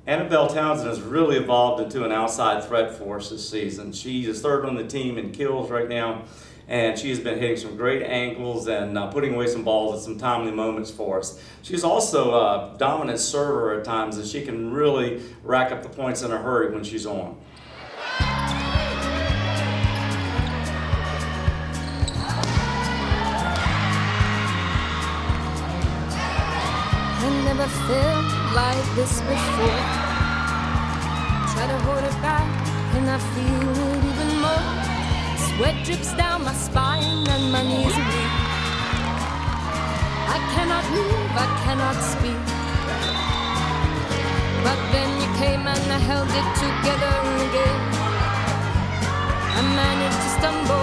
Annabelle Townsend has really evolved into an outside threat for us this season. She is third on the team in kills right now, and she has been hitting some great angles and putting away some balls at some timely moments for us. She's also a dominant server at times, and she can really rack up the points in a hurry when she's on. I never felt like this before. Try to hold it back and I feel it even more. Sweat drips down my spine and my knees are weak. I cannot move, I cannot speak. But then you came and I held it together again. I managed to stumble